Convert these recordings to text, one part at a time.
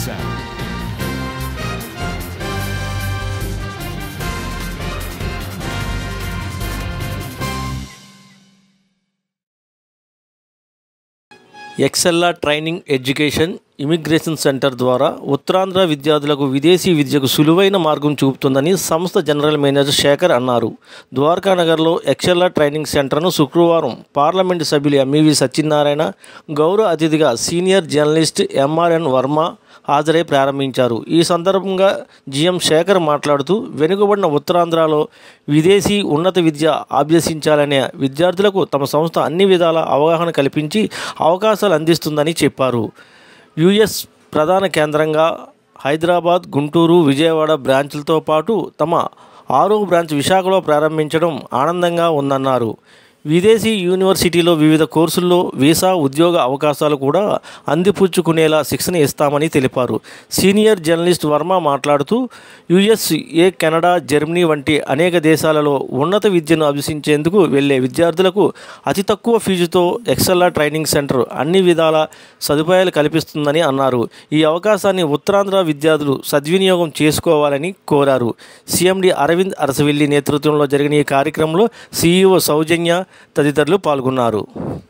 చేశారు. ఎక్సెల్లా training education immigration center ద్వారా ఉత్తరాంధ్ర విద్యార్థులకు విదేశీ విద్యకు సులువైన మార్గం చూపుతుందని సంస్థ జనరల్ మేనేజర్ శేఖర్ అన్నారు. ద్వారకానగర్లో ఎక్సెల్లా ట్రైనింగ్ సెంటర్ను శుక్రవారం పార్లమెంటు సభ్యులు ఎంఈవి సత్యనారాయణ, గౌరవ అతిథిగా సీనియర్ జర్నలిస్ట్ ఎంఆర్ఎన్ వర్మ హాజరై ప్రారంభించారు. ఈ సందర్భంగా జిఎం శేఖర్ మాట్లాడుతూ వెనుకబడిన ఉత్తరాంధ్రలో విదేశీ ఉన్నత విద్య అభ్యసించాలనే విద్యార్థులకు తమ సంస్థ అన్ని విధాల అవగాహన కల్పించి అవకాశాలు అందిస్తుందని చెప్పారు. యుఎస్ ప్రధాన కేంద్రంగా హైదరాబాద్, గుంటూరు, విజయవాడ బ్రాంచ్లతో పాటు తమ 6వ బ్రాంచ్ విశాఖలో ప్రారంభించడం ఆనందంగా ఉందన్నారు. విదేశీ యూనివర్సిటీలో వివిధ కోర్సుల్లో వీసా, ఉద్యోగ అవకాశాలు కూడా అందిపుచ్చుకునేలా శిక్షణ ఇస్తామని తెలిపారు. సీనియర్ జర్నలిస్ట్ వర్మ మాట్లాడుతూ యుఎస్ఏ, కెనడా, జర్మనీ వంటి అనేక దేశాలలో ఉన్నత విద్యను అభ్యసించేందుకు వెళ్లే విద్యార్థులకు అతి తక్కువ ఫీజుతో ఎక్సెల్లా ట్రైనింగ్ సెంటర్ అన్ని విధాల సదుపాయాలు కల్పిస్తుందని అన్నారు. ఈ అవకాశాన్ని ఉత్తరాంధ్ర విద్యార్థులు సద్వినియోగం చేసుకోవాలని కోరారు. సిఎండి అరవింద్ అరసవిల్లి నేతృత్వంలో జరిగిన ఈ కార్యక్రమంలో సిఇఓ సౌజన్య తదితరులు పాల్గొన్నారు.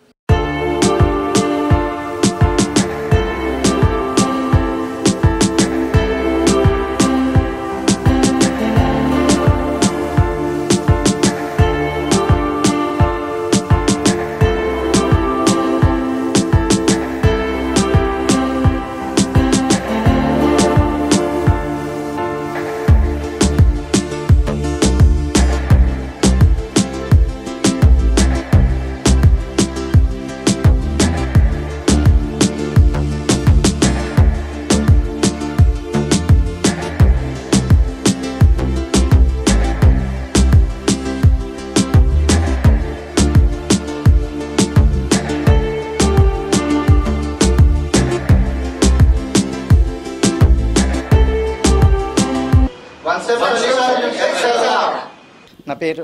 నా పేరు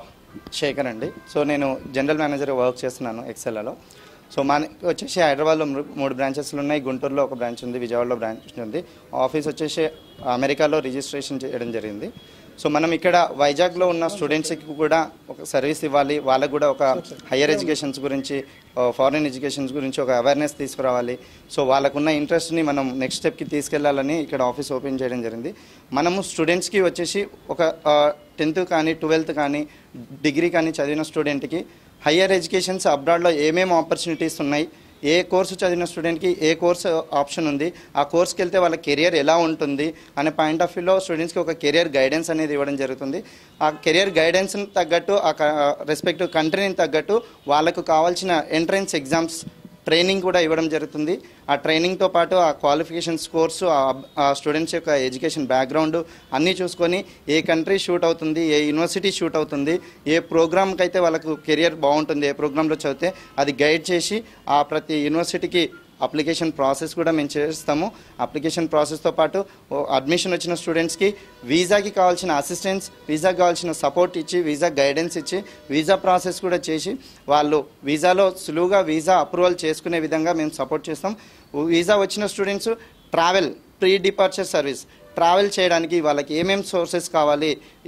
శేఖర్ అండి. సో నేను జనరల్ మేనేజర్ వర్క్ చేస్తున్నాను ఎక్సెల్లాలో. సో మనకి వచ్చేసి హైదరాబాద్లో 3 బ్రాంచెస్లు ఉన్నాయి, గుంటూరులో ఒక బ్రాంచ్ ఉంది, విజయవాడలో బ్రాంచ్ ఉంది. ఆఫీస్ వచ్చేసి అమెరికాలో రిజిస్ట్రేషన్ చేయడం జరిగింది. సో మనం ఇక్కడ వైజాగ్లో ఉన్న స్టూడెంట్స్కి కూడా ఒక సర్వీస్ ఇవ్వాలి, వాళ్ళకు కూడా ఒక హయ్యర్ ఎడ్యుకేషన్స్ గురించి, ఫారిన్ ఎడ్యుకేషన్స్ గురించి ఒక అవేర్నెస్ తీసుకురావాలి. సో వాళ్ళకున్న ఇంట్రెస్ట్ని మనం నెక్స్ట్ స్టెప్కి తీసుకెళ్లాలని ఇక్కడ ఆఫీస్ ఓపెన్ చేయడం జరిగింది. మనము స్టూడెంట్స్కి వచ్చేసి ఒక 10th కానీ 12th కానీ డిగ్రీ కానీ చదివిన స్టూడెంట్కి హయ్యర్ ఎడ్యుకేషన్స్ అబ్రాడ్లో ఏమేమి ఆపర్చునిటీస్ ఉన్నాయి, ఏ కోర్సు చదివిన స్టూడెంట్కి ఏ కోర్సు ఆప్షన్ ఉంది, ఆ కోర్స్కి వెళ్తే వాళ్ళ కెరియర్ ఎలా ఉంటుంది అనే పాయింట్ ఆఫ్ వ్యూలో స్టూడెంట్స్కి ఒక కెరియర్ గైడెన్స్ అనేది ఇవ్వడం జరుగుతుంది. ఆ కెరియర్ గైడెన్స్ని తగ్గట్టు, ఆ రెస్పెక్టివ్ కంట్రీని తగ్గట్టు వాళ్ళకు కావాల్సిన ఎంట్రన్స్ ఎగ్జామ్స్ ట్రైనింగ్ కూడా ఇవ్వడం జరుగుతుంది. ఆ ట్రైనింగ్తో పాటు ఆ క్వాలిఫికేషన్ స్కోర్స్, ఆ స్టూడెంట్స్ యొక్క ఎడ్యుకేషన్ బ్యాక్గ్రౌండ్ అన్నీ చూసుకొని ఏ కంట్రీ షూట్ అవుతుంది, ఏ యూనివర్సిటీ షూట్ అవుతుంది, ఏ ప్రోగ్రామ్కి అయితే వాళ్ళకు కెరియర్ బాగుంటుంది, ఏ ప్రోగ్రాంలో చదివితే అది గైడ్ చేసి ఆ ప్రతి యూనివర్సిటీకి అప్లికేషన్ ప్రాసెస్ కూడా మేము చేస్తాము. అప్లికేషన్ ప్రాసెస్తో పాటు అడ్మిషన్ వచ్చిన స్టూడెంట్స్కి వీసాకి కావాల్సిన అసిస్టెన్స్, వీసాకి కావాల్సిన సపోర్ట్ ఇచ్చి, వీసా గైడెన్స్ ఇచ్చి, వీసా ప్రాసెస్ కూడా చేసి వాళ్ళు వీసాలో సులువుగా వీసా అప్రూవల్ చేసుకునే విధంగా మేము సపోర్ట్ చేస్తాం. వీసా వచ్చిన students travel, pre departure service, travel చేయడానికి వాళ్ళకి ఏమేమి సోర్సెస్ కావాలి,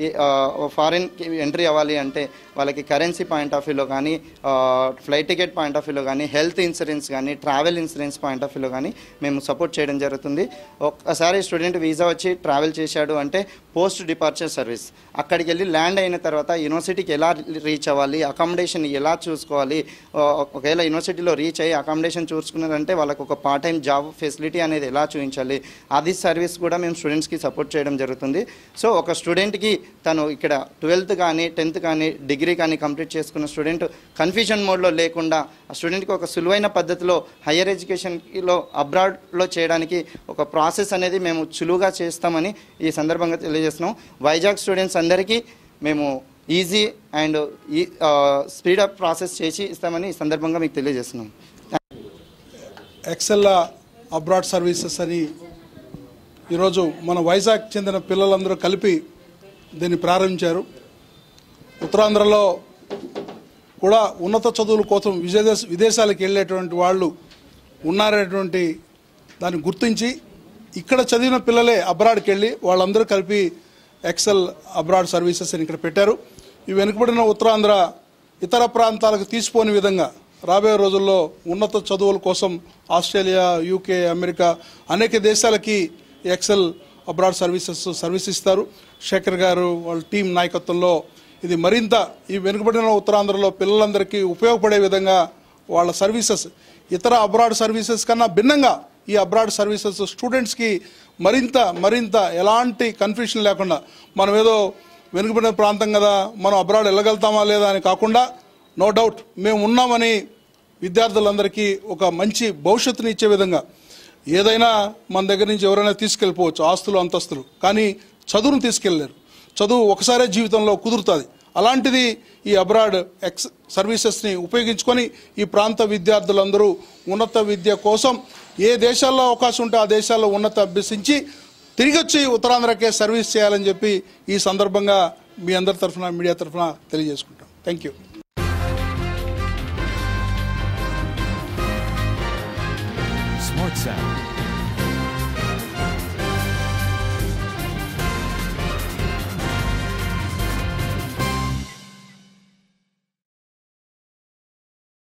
ఫారిన్కి ఎంట్రీ అవ్వాలి అంటే వాళ్ళకి కరెన్సీ పాయింట్ ఆఫ్ వ్యూలో కానీ, ఫ్లైట్ టికెట్ పాయింట్ ఆఫ్ వ్యూలో కానీ, హెల్త్ ఇన్సూరెన్స్ కానీ, ట్రావెల్ ఇన్సూరెన్స్ పాయింట్ ఆఫ్ వ్యూలో కానీ మేము సపోర్ట్ చేయడం జరుగుతుంది. ఒక్కసారి స్టూడెంట్ వీసా వచ్చి ట్రావెల్ చేశాడు అంటే పోస్ట్ డిపార్చర్ సర్వీస్, అక్కడికి వెళ్ళి ల్యాండ్ అయిన తర్వాత యూనివర్సిటీకి ఎలా రీచ్ అవ్వాలి, అకామిడేషన్ ఎలా చూసుకోవాలి, ఒకవేళ యూనివర్సిటీలో రీచ్ అయ్యి అకామిడేషన్ చూసుకున్నారంటే వాళ్ళకు ఒక పార్ట్ టైం జాబ్ ఫెసిలిటీ అనేది ఎలా చూపించాలి, అది సర్వీస్ కూడా మేము స్టూడెంట్స్కి సపోర్ట్ చేయడం జరుగుతుంది. సో ఒక స్టూడెంట్కి తను ఇక్కడ 12th కానీ 10th కానీ డిగ్రీ కానీ కంప్లీట్ చేసుకున్న స్టూడెంట్ కన్ఫ్యూజన్ మోడ్లో లేకుండా ఆ స్టూడెంట్కి ఒక సులువైన పద్ధతిలో హయ్యర్ ఎడ్యుకేషన్లో అబ్రాడ్లో చేయడానికి ఒక ప్రాసెస్ అనేది మేము సులువుగా చేస్తామని ఈ సందర్భంగా తెలియజేస్తున్నాం. వైజాగ్ స్టూడెంట్స్ అందరికీ మేము ఈజీ అండ్ స్పీడప్ ప్రాసెస్ చేసి ఇస్తామని ఈ సందర్భంగా మీకు తెలియజేస్తున్నాం. ఎక్సెల్లా అబ్రాడ్ సర్వీసెస్ అని ఈరోజు మన వైజాగ్ చెందిన పిల్లలందరూ కలిపి దీన్ని ప్రారంభించారు. ఉత్తరాంధ్రలో కూడా ఉన్నత చదువుల కోసం విదేశాలకు వెళ్ళేటువంటి వాళ్ళు ఉన్నారనేటువంటి దాన్ని గుర్తించి ఇక్కడ చదివిన పిల్లలే అబ్రాడ్కి వెళ్ళి వాళ్ళందరూ కలిపి ఎక్సెల్ అబ్రాడ్ సర్వీసెస్ అని ఇక్కడ పెట్టారు. ఈ వెనుకబడిన ఉత్తరాంధ్ర ఇతర ప్రాంతాలకు తీసిపోని విధంగా రాబోయే రోజుల్లో ఉన్నత చదువుల కోసం ఆస్ట్రేలియా, యూకే, అమెరికా అనేక దేశాలకి ఎక్సెల్ అబ్రాడ్ సర్వీస్ ఇస్తారు. శేఖర్ గారు వాళ్ళ టీం నాయకత్వంలో ఇది మరింత ఈ వెనుకబడిన ఉత్తరాంధ్రలో పిల్లలందరికీ ఉపయోగపడే విధంగా వాళ్ళ సర్వీసెస్ ఇతర అబ్రాడ్ సర్వీసెస్ కన్నా భిన్నంగా ఈ అబ్రాడ్ సర్వీసెస్ స్టూడెంట్స్కి మరింత ఎలాంటి కన్ఫ్యూషన్ లేకుండా, మనం ఏదో వెనుకబడిన ప్రాంతం కదా మనం అబ్రాడ్ వెళ్ళగలుగుతామా లేదా అని కాకుండా నో డౌట్ మేము ఉన్నామని విద్యార్థులందరికీ ఒక మంచి భవిష్యత్తుని ఇచ్చే విధంగా, ఏదైనా మన దగ్గర నుంచి ఎవరైనా తీసుకెళ్ళిపోవచ్చు ఆస్తులు అంతస్తులు, కానీ చదువును తీసుకెళ్ళలేరు. చదువు ఒకసారే జీవితంలో కుదురుతుంది. అలాంటిది ఈ అబ్రాడ్ సర్వీసెస్ని ఉపయోగించుకొని ఈ ప్రాంత విద్యార్థులందరూ ఉన్నత విద్య కోసం ఏ దేశాల్లో అవకాశం ఉంటే ఆ దేశాల్లో ఉన్నత అభ్యసించి తిరిగి వచ్చి ఉత్తరాంధ్రకే సర్వీస్ చేయాలని చెప్పి ఈ సందర్భంగా మీ అందరి తరఫున మీడియా తరఫున తెలియజేసుకుంటాం. Thank you. Smart Sound.